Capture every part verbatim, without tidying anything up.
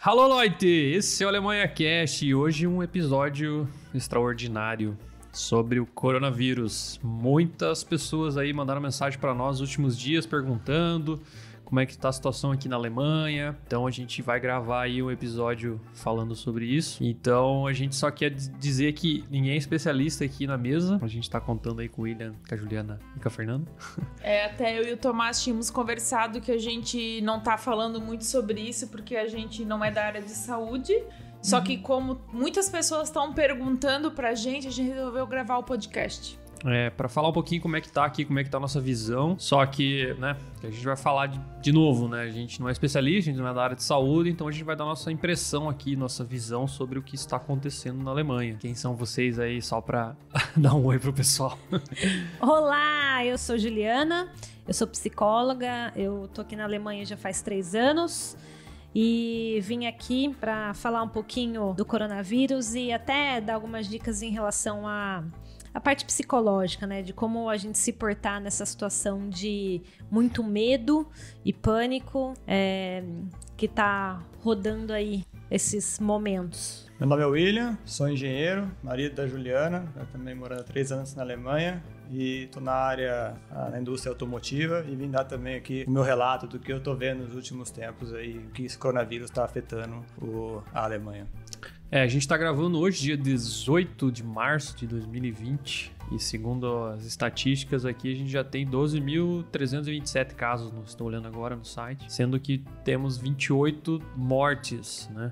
Alô, Leute! Esse é o Alemanha Cast e hoje um episódio extraordinário sobre o coronavírus. Muitas pessoas aí mandaram mensagem para nós nos últimos dias perguntando como é que tá a situação aqui na Alemanha. Então a gente vai gravar aí um episódio falando sobre isso. Então a gente só quer dizer que ninguém é especialista aqui na mesa. A gente tá contando aí com o William, com a Juliana e com a Fernanda. É, até eu e o Tomás tínhamos conversado que a gente não tá falando muito sobre isso porque a gente não é da área de saúde. Só que como muitas pessoas estão perguntando pra gente, a gente resolveu gravar o podcast. É, para falar um pouquinho como é que tá aqui, como é que tá a nossa visão. Só que, né, a gente vai falar de, de novo, né? A gente não é especialista, a gente não é da área de saúde, então a gente vai dar nossa impressão aqui, nossa visão sobre o que está acontecendo na Alemanha. Quem são vocês aí, só pra dar um oi pro pessoal? Olá, eu sou Juliana, eu sou psicóloga, eu tô aqui na Alemanha já faz três anos. E vim aqui para falar um pouquinho do coronavírus e até dar algumas dicas em relação a a parte psicológica, né, de como a gente se portar nessa situação de muito medo e pânico é, que tá rodando aí esses momentos. Meu nome é William, sou engenheiro, marido da Juliana, eu também morando há três anos na Alemanha e estou na área, na indústria automotiva e vim dar também aqui o meu relato do que eu estou vendo nos últimos tempos aí, que esse coronavírus está afetando o, a Alemanha. É, a gente está gravando hoje, dia dezoito de março de dois mil e vinte, e segundo as estatísticas aqui, a gente já tem doze mil trezentos e vinte e sete casos, não estou olhando agora no site, sendo que temos vinte e oito mortes, né?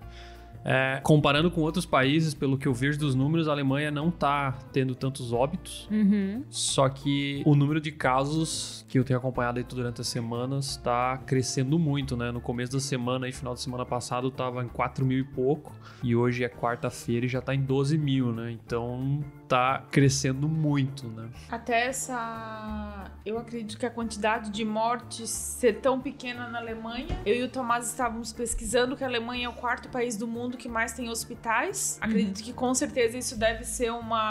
É, comparando com outros países, pelo que eu vejo dos números, a Alemanha não tá tendo tantos óbitos, Uhum. só que o número de casos que eu tenho acompanhado aí durante as semanas tá crescendo muito, né? No começo da semana, aí, final de semana passado, tava em quatro mil e pouco, e hoje é quarta-feira e já tá em doze mil, né? Então tá crescendo muito, né? Até essa... Eu acredito que a quantidade de mortes ser tão pequena na Alemanha. Eu e o Tomás estávamos pesquisando que a Alemanha é o quarto país do mundo que mais tem hospitais. Acredito uhum. que com certeza isso deve ser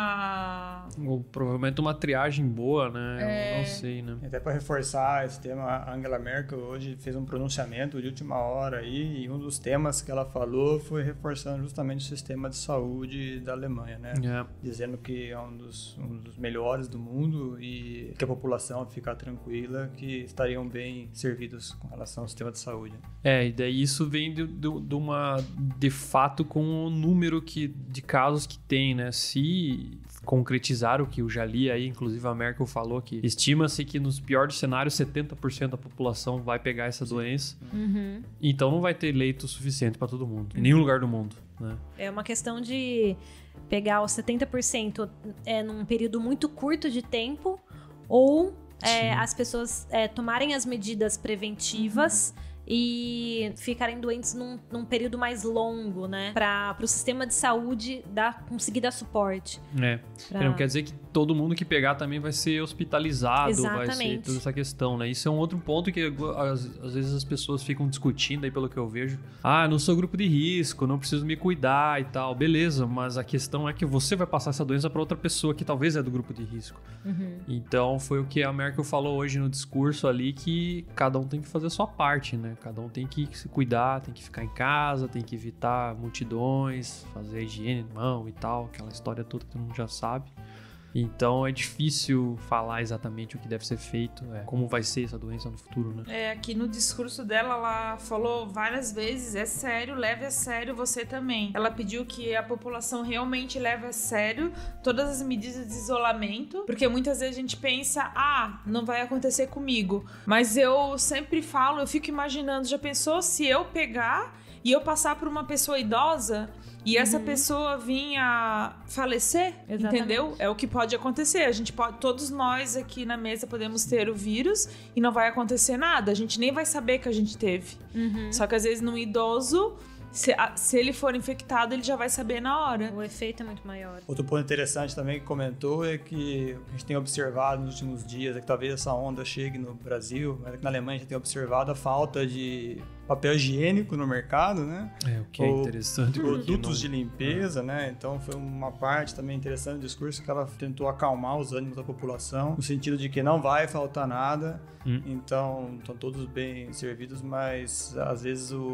uma... Ou provavelmente uma triagem boa, né? É... Eu não sei, né? Até para reforçar esse tema, a Angela Merkel hoje fez um pronunciamento de última hora aí, e um dos temas que ela falou foi reforçando justamente o sistema de saúde da Alemanha, né? É. Dizendo que é um dos, um dos melhores do mundo e que a população ficar tranquila, que estariam bem servidos com relação ao sistema de saúde. É, e daí isso vem de, de, de uma... de fato com o número que, de casos que tem, né? Se concretizar o que eu já li aí, inclusive a Merkel falou que estima-se que nos piores cenários setenta por cento da população vai pegar essa doença. Uhum. Então não vai ter leito suficiente para todo mundo, em nenhum lugar do mundo, né? É uma questão de pegar os setenta por cento é, num período muito curto de tempo ou é, as pessoas é, tomarem as medidas preventivas uhum. e ficarem doentes num, num período mais longo, né? Para o sistema de saúde dar, conseguir dar suporte. É. Pra... Não quer dizer que todo mundo que pegar também vai ser hospitalizado, Exatamente. Vai ser toda essa questão, né? Isso é um outro ponto que às, às vezes as pessoas ficam discutindo aí pelo que eu vejo. Ah, não sou grupo de risco, não preciso me cuidar e tal. Beleza, mas a questão é que você vai passar essa doença para outra pessoa que talvez é do grupo de risco. Uhum. Então foi o que a Merkel falou hoje no discurso ali, que cada um tem que fazer a sua parte, né? Cada um tem que se cuidar, tem que ficar em casa, tem que evitar multidões, fazer a higiene de mão e tal, aquela história toda que todo mundo já sabe. Então é difícil falar exatamente o que deve ser feito, é, como vai ser essa doença no futuro, né? É, aqui no discurso dela, ela falou várias vezes, é sério, leve a sério você também. Ela pediu que a população realmente leve a sério todas as medidas de isolamento, porque muitas vezes a gente pensa, ah, não vai acontecer comigo. Mas eu sempre falo, eu fico imaginando, já pensou se eu pegar e eu passar por uma pessoa idosa... E essa uhum. pessoa vinha falecer, Exatamente. Entendeu? É o que pode acontecer. A gente pode, todos nós aqui na mesa podemos ter o vírus e não vai acontecer nada. A gente nem vai saber que a gente teve. Uhum. Só que às vezes num idoso, se, se ele for infectado, ele já vai saber na hora. O efeito é muito maior. Outro ponto interessante também que comentou é que a gente tem observado nos últimos dias, é que talvez essa onda chegue no Brasil, mas aqui na Alemanha a gente tem observado a falta de papel higiênico no mercado, né? É, o que é interessante. Produtos de limpeza, né? Então foi uma parte também interessante do discurso que ela tentou acalmar os ânimos da população, no sentido de que não vai faltar nada, hum. então estão todos bem servidos, mas às vezes o,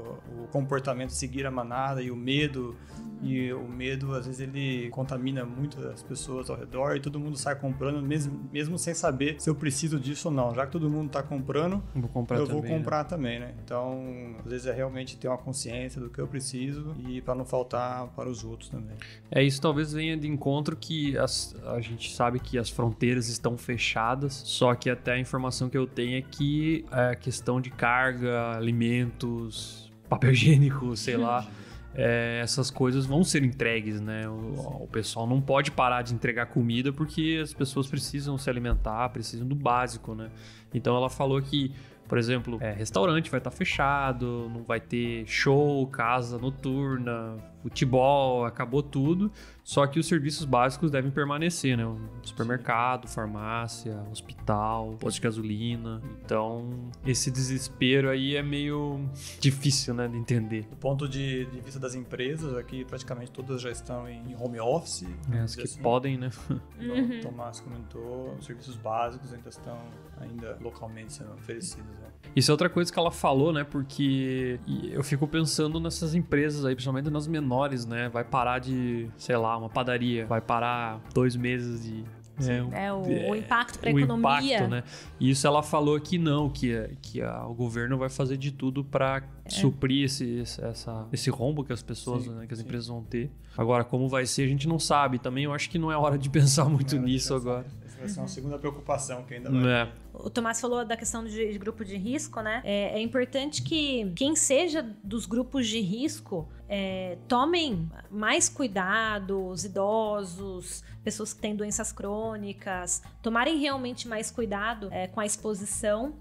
o comportamento seguir a manada e o medo, e o medo às vezes ele contamina muito as pessoas ao redor e todo mundo sai comprando, mesmo, mesmo sem saber se eu preciso disso ou não. Já que todo mundo está comprando, vou comprar eu também, vou comprar né? também, né? Então, às vezes é realmente ter uma consciência do que eu preciso e para não faltar para os outros também. É, isso talvez venha de encontro que as, a gente sabe que as fronteiras estão fechadas, só que até a informação que eu tenho é que a questão de carga, alimentos, papel higiênico, sei lá, é, essas coisas vão ser entregues, né? O, o pessoal não pode parar de entregar comida porque as pessoas precisam se alimentar, precisam do básico, né? Então ela falou que, por exemplo, é, restaurante vai estar fechado, não vai ter show, casa noturna, futebol, acabou tudo. Só que os serviços básicos devem permanecer, né? Supermercado, farmácia, hospital, posto de gasolina. Então, esse desespero aí é meio difícil, né, de entender. Do ponto de, de vista das empresas, aqui praticamente todas já estão em home office. É, as que assim. podem, né? Uhum. O Tomás comentou, os serviços básicos ainda estão ainda localmente sendo oferecidos. Né? Isso é outra coisa que ela falou, né? Porque eu fico pensando nessas empresas aí, principalmente nas menores, né? Vai parar de, sei lá, uma padaria, vai parar dois meses de... É, é, o, é, o impacto para a o economia. Impacto, né? E isso ela falou que não, que, que a, o governo vai fazer de tudo para é. suprir esse, essa, esse rombo que as pessoas, sim, né, que as sim. empresas vão ter. Agora, como vai ser, a gente não sabe. Também eu acho que não é hora de pensar muito nisso agora. Essa vai ser uma segunda preocupação que ainda vai é. ter. O Tomás falou da questão de, de grupo de risco, né? É, é importante que quem seja dos grupos de risco é, tomem mais cuidado, os idosos, pessoas que têm doenças crônicas, tomarem realmente mais cuidado é, com a exposição.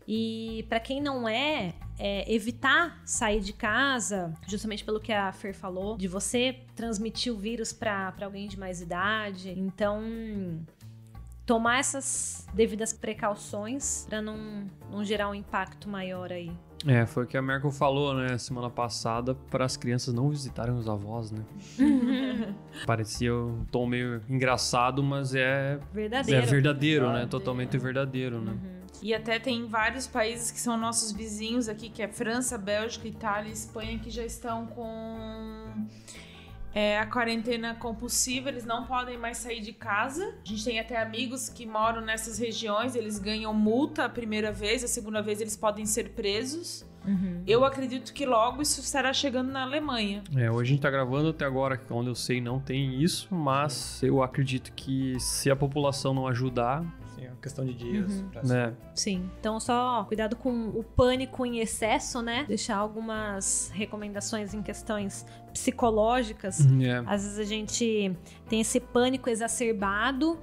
E para quem não é, é, evitar sair de casa, justamente pelo que a Fer falou, de você transmitir o vírus para alguém de mais idade. Então, tomar essas devidas precauções para não, não gerar um impacto maior aí. É, foi o que a Merkel falou, né, semana passada, para as crianças não visitarem os avós, né? Parecia um tom meio engraçado, mas é verdadeiro, é verdadeiro, né? Totalmente verdadeiro, né? Uhum. E até tem vários países que são nossos vizinhos aqui, que é França, Bélgica, Itália e Espanha, que já estão com... É, a quarentena compulsiva, eles não podem mais sair de casa. A gente tem até amigos que moram nessas regiões, eles ganham multa a primeira vez, a segunda vez eles podem ser presos. Uhum. Eu acredito que logo isso estará chegando na Alemanha. É, hoje a gente tá gravando até agora, onde eu sei não tem isso, mas eu acredito que se a população não ajudar... Sim, é uma questão de dias. Uhum. Pra né? Sim, então só cuidado com o pânico em excesso, né? Deixar algumas recomendações em questões psicológicas. Yeah. Às vezes a gente tem esse pânico exacerbado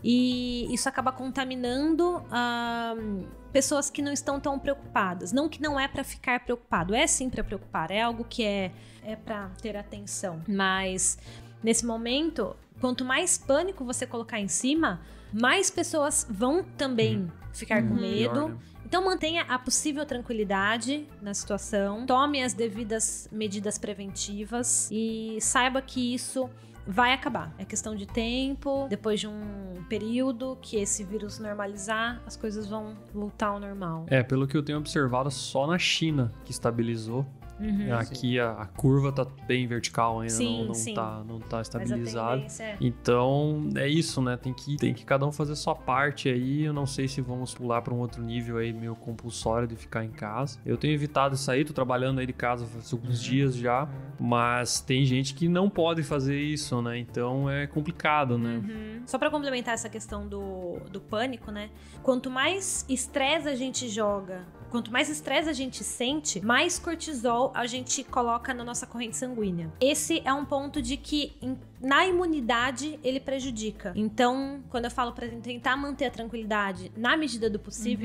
e isso acaba contaminando uh, pessoas que não estão tão preocupadas. Não que não é para ficar preocupado, é sim para preocupar, é algo que é, é para ter atenção. Mas nesse momento, quanto mais pânico você colocar em cima, mais pessoas vão também uhum. ficar uhum. com medo. Pior, né? Então mantenha a possível tranquilidade na situação, tome as devidas medidas preventivas e saiba que isso vai acabar. É questão de tempo, depois de um período que esse vírus normalizar, as coisas vão voltar ao normal. É, pelo que eu tenho observado, só na China que estabilizou. Uhum, aqui a, a curva tá bem vertical ainda, sim, não, não, sim. Tá, não tá estabilizada. É. Então é isso, né? Tem que, tem que cada um fazer sua parte aí. Eu não sei se vamos pular para um outro nível aí meio compulsório de ficar em casa. Eu tenho evitado sair, tô trabalhando aí de casa faz alguns uhum. dias já, uhum. mas tem gente que não pode fazer isso, né? Então é complicado, né? Uhum. Só para complementar essa questão do, do pânico, né? Quanto mais estresse a gente joga, quanto mais estresse a gente sente, mais cortisol a gente coloca na nossa corrente sanguínea. Esse é um ponto de que em, na imunidade ele prejudica. Então, quando eu falo para tentar manter a tranquilidade na medida do possível, uhum.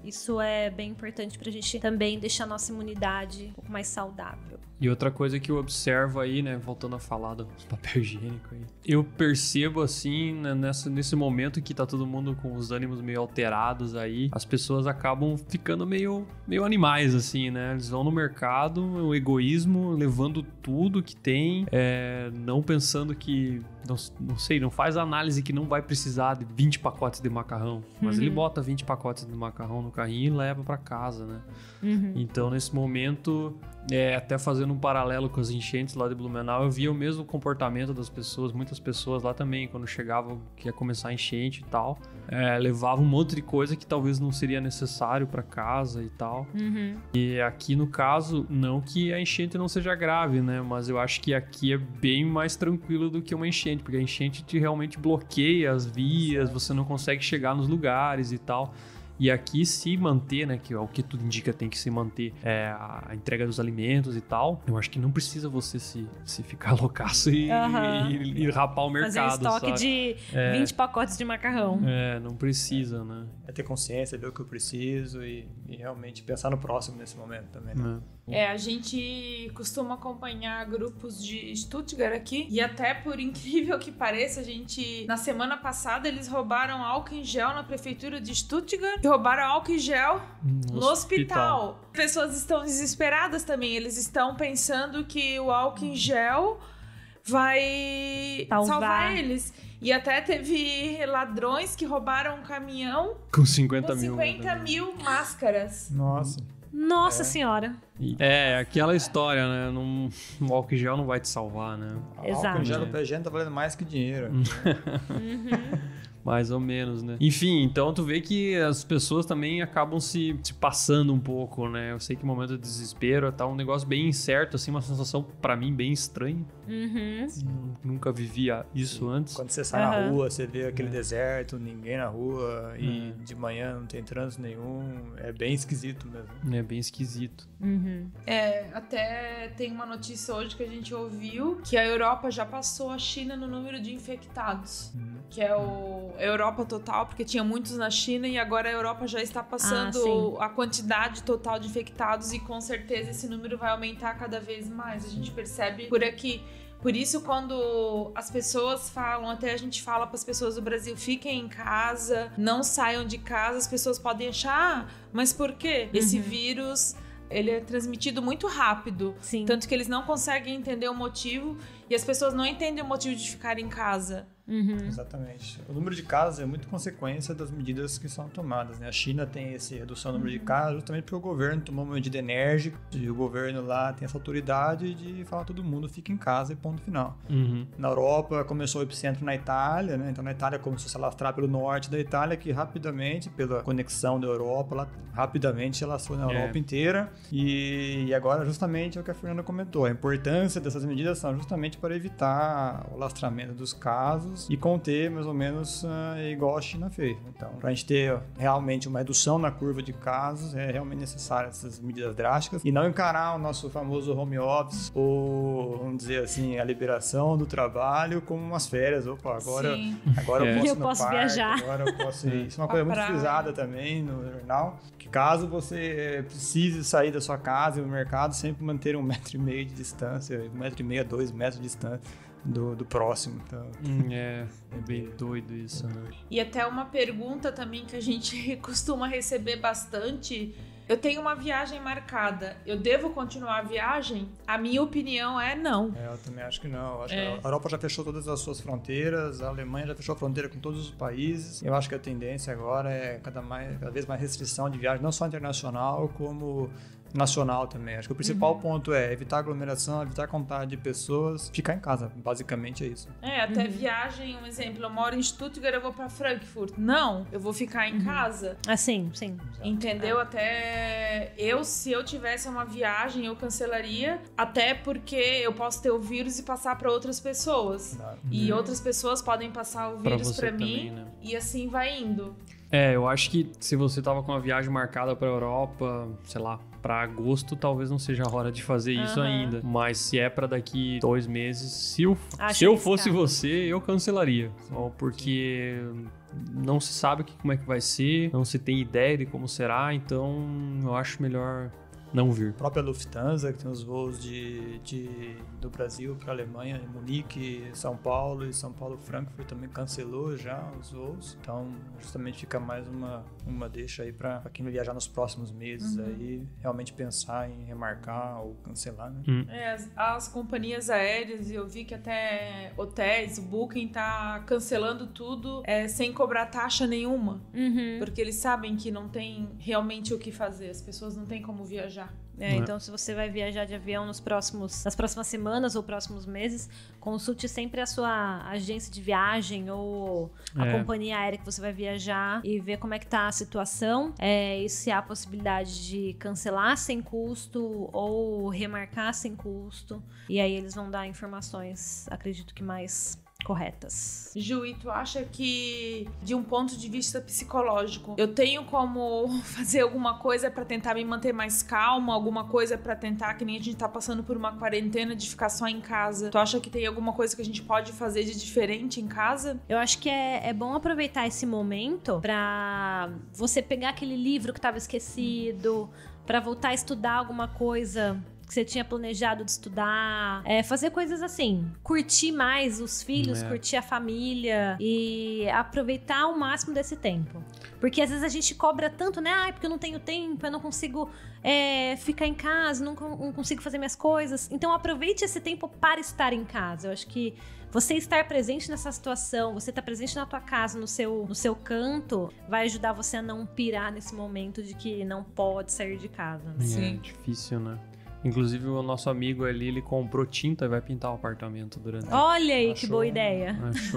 Isso é bem importante pra gente também deixar a nossa imunidade um pouco mais saudável. E outra coisa que eu observo aí, né, voltando a falar do papel higiênico aí, eu percebo assim, né, nessa, nesse momento que tá todo mundo com os ânimos meio alterados aí, as pessoas acabam ficando meio, meio animais, assim, né? Eles vão no mercado, o egoísmo, levando tudo que tem, é, não pensando que, não, não sei, não faz análise que não vai precisar de vinte pacotes de macarrão, mas uhum. ele bota vinte pacotes de macarrão no carrinho e leva pra casa, né? Uhum. Então, nesse momento, é, até fazendo um paralelo com as enchentes lá de Blumenau, eu via o mesmo comportamento das pessoas, muitas pessoas lá também, quando chegava que ia começar a enchente e tal, é, levavam um monte de coisa que talvez não seria necessário para casa e tal. Uhum. E aqui no caso, não que a enchente não seja grave, né? Mas eu acho que aqui é bem mais tranquilo do que uma enchente, porque a enchente te realmente bloqueia as vias, você não consegue chegar nos lugares e tal. E aqui se manter, né, que é o que tudo indica tem que se manter, é, a entrega dos alimentos e tal, eu acho que não precisa você se, se ficar loucaço e, uhum. e, e rapar o mercado, fazer estoque sabe? de é, vinte pacotes de macarrão. É, não precisa, né? É ter consciência, ver o que eu preciso e, e realmente pensar no próximo nesse momento também, né? É. é, a gente costuma acompanhar grupos de Stuttgart aqui e até por incrível que pareça, a gente, na semana passada, eles roubaram álcool em gel na prefeitura de Stuttgart e roubaram álcool em gel no, no hospital. hospital. As pessoas estão desesperadas também, eles estão pensando que o álcool em gel vai salvar, salvar eles. E até teve ladrões que roubaram um caminhão com cinquenta com mil, cinquenta mil máscaras. Nossa. Nossa é. senhora. É, aquela história, né? Não, o álcool em gel não vai te salvar, né? Exato. Álcool em gel pra gente tá valendo mais que dinheiro. Uhum. Mais ou menos, né? Enfim, então tu vê que as pessoas também acabam se, se passando um pouco, né? Eu sei que o momento de desespero tá um negócio bem incerto, assim, uma sensação pra mim bem estranha. Uhum. Nunca vivia isso Sim. antes. Quando você sai uhum. na rua, você vê aquele é. deserto, ninguém na rua e é. de manhã não tem trânsito nenhum. É bem esquisito mesmo. É bem esquisito. Uhum. É, até tem uma notícia hoje que a gente ouviu que a Europa já passou a China no número de infectados, uhum. que é o a Europa total, porque tinha muitos na China e agora a Europa já está passando ah, a quantidade total de infectados e com certeza esse número vai aumentar cada vez mais. A gente percebe por aqui. Por isso, quando as pessoas falam, até a gente fala para as pessoas do Brasil, fiquem em casa, não saiam de casa, as pessoas podem achar, ah, mas por quê? Uhum. Esse vírus, ele é transmitido muito rápido, Sim. tanto que eles não conseguem entender o motivo e as pessoas não entendem o motivo de ficar em casa. Uhum. Exatamente. O número de casos é muito consequência das medidas que são tomadas, né? A China tem essa redução do número uhum. de casos justamente porque o governo tomou uma medida enérgica e o governo lá tem essa autoridade de falar todo mundo fica em casa e ponto final. Uhum. Na Europa começou o epicentro na Itália, né? Então na Itália começou a se alastrar pelo norte da Itália, que rapidamente, pela conexão da Europa, ela rapidamente alastrou na Europa é. inteira e, e agora justamente é o que a Fernanda comentou, a importância dessas medidas são justamente para evitar o alastramento dos casos e conter mais ou menos uh, igual a China fez. Então, para a gente ter realmente uma redução na curva de casos, é realmente necessário essas medidas drásticas e não encarar o nosso famoso home office ou, vamos dizer assim, a liberação do trabalho como umas férias. Opa, agora, agora é. eu posso, eu posso parque, viajar. Agora eu posso ir. Isso é uma coisa muito frisada também no jornal, que caso você precise sair da sua casa e do mercado, sempre manter um metro e meio de distância, um metro e meio a dois metros de distância Do, do próximo. Então. Hum, é, é bem doido isso, né? E até uma pergunta também que a gente costuma receber bastante. Eu tenho uma viagem marcada. Eu devo continuar a viagem? A minha opinião é não. É, eu também acho que não. Eu acho é. que a Europa já fechou todas as suas fronteiras, a Alemanha já fechou a fronteira com todos os países. Eu acho que a tendência agora é cada, mais, cada vez mais restrição de viagem, não só internacional, como nacional também. Acho que o principal uhum. ponto é evitar aglomeração, evitar contato de pessoas, ficar em casa. Basicamente é isso. É, até uhum. viagem, um exemplo, eu moro em Stuttgart, eu vou pra Frankfurt. Não, eu vou ficar em uhum. casa. Ah, sim, sim. Entendeu? É. Até eu, se eu tivesse uma viagem, eu cancelaria, até porque eu posso ter o vírus e passar pra outras pessoas. Claro. E uhum. outras pessoas podem passar o vírus pra, pra mim, também, né? E assim vai indo. É, eu acho que se você tava com uma viagem marcada pra Europa, sei lá, Pra agosto talvez não seja a hora de fazer uhum. isso ainda. Mas se é pra daqui dois meses, se eu, se eu fosse você, eu cancelaria. Só porque não se sabe como é que vai ser, não se tem ideia de como será, então eu acho melhor não vir. A própria Lufthansa, que tem os voos de, de, do Brasil para a Alemanha, Munique, São Paulo e São Paulo Frankfurt também cancelou já os voos. Então, justamente fica mais uma, uma deixa aí para quem vai viajar nos próximos meses, uhum. aí realmente pensar em remarcar ou cancelar, né? Hum. É, as, as companhias aéreas, eu vi que até hotéis, o Booking tá cancelando tudo é, sem cobrar taxa nenhuma, uhum. porque eles sabem que não tem realmente o que fazer, as pessoas não têm como viajar. É, então, se você vai viajar de avião nos próximos, nas próximas semanas ou próximos meses, consulte sempre a sua agência de viagem ou a é. companhia aérea que você vai viajar e ver como é que tá a situação, é, e se há a possibilidade de cancelar sem custo ou remarcar sem custo. E aí eles vão dar informações, acredito que mais corretas. Ju, e tu acha que, de um ponto de vista psicológico, eu tenho como fazer alguma coisa pra tentar me manter mais calma, alguma coisa pra tentar, que nem a gente tá passando por uma quarentena de ficar só em casa. Tu acha que tem alguma coisa que a gente pode fazer de diferente em casa? Eu acho que é, é bom aproveitar esse momento pra você pegar aquele livro que tava esquecido, pra voltar a estudar alguma coisa que você tinha planejado de estudar, é, fazer coisas assim, curtir mais os filhos, é. curtir a família e aproveitar ao máximo desse tempo. Porque às vezes a gente cobra tanto, né? Ai, porque eu não tenho tempo, eu não consigo é, ficar em casa, não, não consigo fazer minhas coisas. Então aproveite esse tempo para estar em casa. Eu acho que você estar presente nessa situação, você estar presente na tua casa, no seu, no seu canto, vai ajudar você a não pirar nesse momento de que não pode sair de casa. Né? Sim. É difícil, né? Inclusive, o nosso amigo ali, ele comprou tinta e vai pintar o apartamento durante... Olha aí, achou, que boa ideia.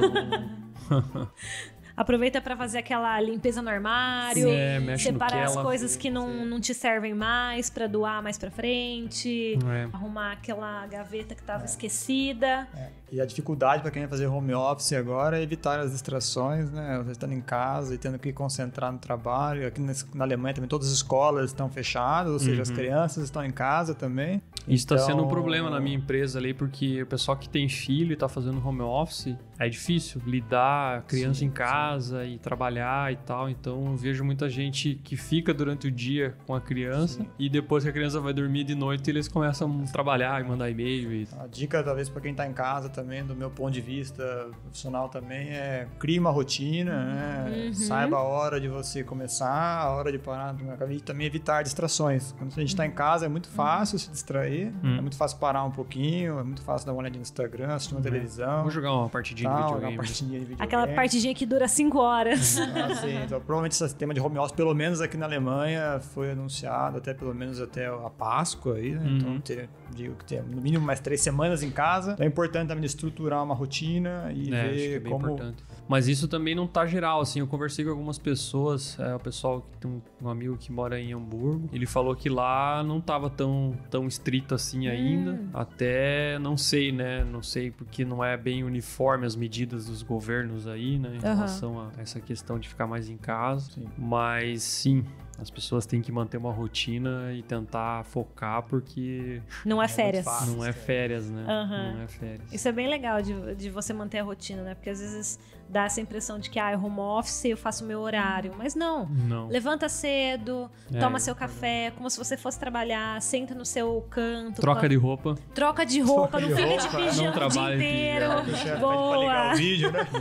Achou... Aproveita pra fazer aquela limpeza no armário, é, mexe separar no que as ela coisas fez, que não, não te servem mais pra doar mais pra frente, é. arrumar aquela gaveta que tava é. esquecida. É. E a dificuldade para quem vai fazer home office agora é evitar as distrações, né? Você estando em casa e tendo que concentrar no trabalho. Aqui na Alemanha também todas as escolas estão fechadas, ou seja, uhum. as crianças estão em casa também. Isso está então... sendo um problema na minha empresa ali, porque o pessoal que tem filho e está fazendo home office, é difícil lidar a criança sim, em casa sim. e trabalhar e tal. Então eu vejo muita gente que fica durante o dia com a criança sim. e depois que a criança vai dormir de noite, eles começam a trabalhar e mandar e-mail. E... A dica talvez para quem está em casa também, do meu ponto de vista profissional também, é crie uma rotina, né? Uhum. Saiba a hora de você começar, a hora de parar, e também evitar distrações. Quando a gente está em casa é muito fácil uhum. se distrair, uhum. é muito fácil parar um pouquinho, é muito fácil dar uma olhadinha no Instagram, assistir uma uhum. televisão. Vou jogar uma partidinha tá, de videogame. Uma partidinha de videogame. Aquela partidinha que dura cinco horas. Ah, sim, então, provavelmente esse sistema de home office, pelo menos aqui na Alemanha, foi anunciado até pelo menos até a Páscoa aí, né? Uhum. Então ter, digo que tem no mínimo mais três semanas em casa. Então é importante também estruturar uma rotina e é, ver acho que é bem como... importante. Mas isso também não tá geral, assim, eu conversei com algumas pessoas, é, o pessoal, tem um, um amigo que mora em Hamburgo, ele falou que lá não tava tão, tão estrito assim ainda, hum. até não sei, né, não sei porque não é bem uniforme as medidas dos governos aí, né, em uhum. relação a essa questão de ficar mais em casa, sim. mas sim, as pessoas têm que manter uma rotina e tentar focar, porque... Não é férias. É não é férias, né? Uhum. Não é férias. Isso é bem legal de, de você manter a rotina, né? Porque às vezes dá essa impressão de que, ah, é home office, eu faço o meu horário. Mas não. Não. Levanta cedo, é, toma seu café, é. como se você fosse trabalhar, senta no seu canto. Troca pra... de roupa. Troca de roupa, Troca não de fica roupa, de pijama o dia inteiro. Boa! Ligar o vídeo, né?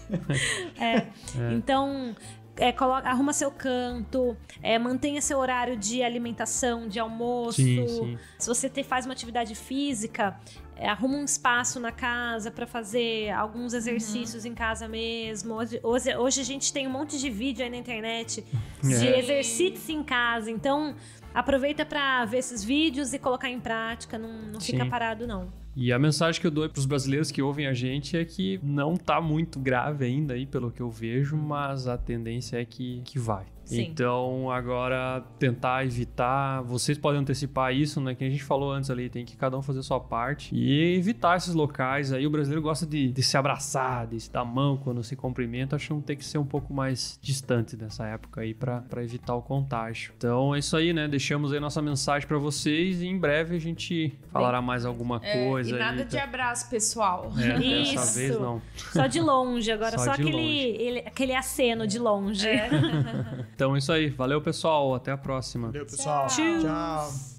É. é. é. Então... É, coloca, arruma seu canto, é, mantenha seu horário de alimentação, de almoço. Sim, sim. Se você te, faz uma atividade física, é, arruma um espaço na casa para fazer alguns exercícios uhum. em casa mesmo. Hoje, hoje, hoje a gente tem um monte de vídeo aí na internet é. de exercícios em casa. Então, aproveita para ver esses vídeos e colocar em prática. Não, não fica parado, não. E a mensagem que eu dou para os brasileiros que ouvem a gente é que não tá muito grave ainda aí, pelo que eu vejo, mas a tendência é que, que vai. Sim. Então, agora, tentar evitar... Vocês podem antecipar isso, né? Que a gente falou antes ali, tem que cada um fazer a sua parte. E evitar esses locais aí. O brasileiro gosta de, de se abraçar, de se dar a mão quando se cumprimenta. Acho que vão ter que ser um pouco mais distante dessa época aí pra, pra evitar o contágio. Então, é isso aí, né? Deixamos aí nossa mensagem pra vocês e em breve a gente falará mais alguma É, coisa. e nada aí, de tá? abraço, pessoal. É, Isso. dessa vez não. Só de longe agora, Só só, de aquele, longe. ele- aquele aceno de longe. É. Então é isso aí. Valeu, pessoal. Até a próxima. Valeu, pessoal. Tchau. Tchau.